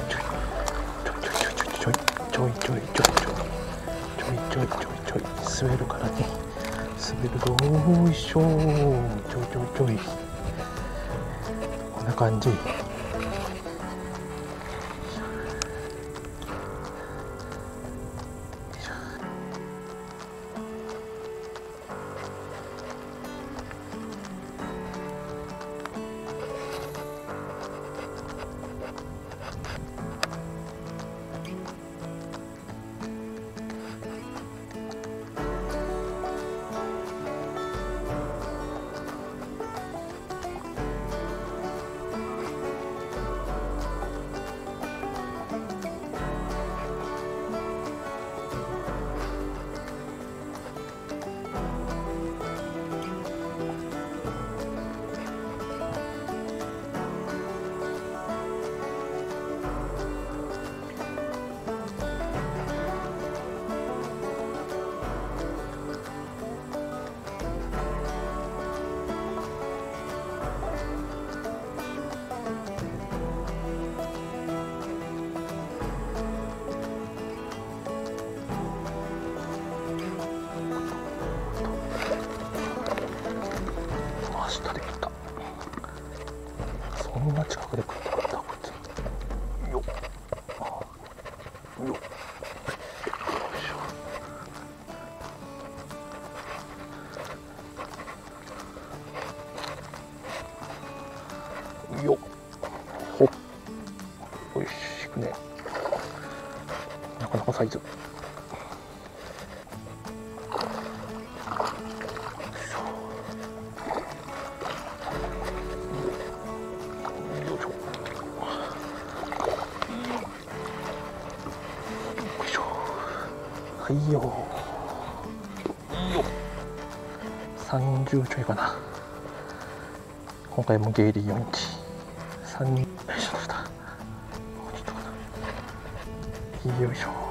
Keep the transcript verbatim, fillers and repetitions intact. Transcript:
ちょいちょいちょいちょいちょいちょいちょいちょいちょいちょいちょいちょい滑るからね、滑るぞー、よいしょー、ちょいちょいちょい、こんな感じ。下で来た。そんな近くで食ったかったこいつ。よっよっ、よっほっ、よし行くね。なかなかサイズ。はいよよさんじゅうちょいかな。今回もゲイリーよんきさんにん、よいしょ、どうした、もうちょっとかな、よいしょ。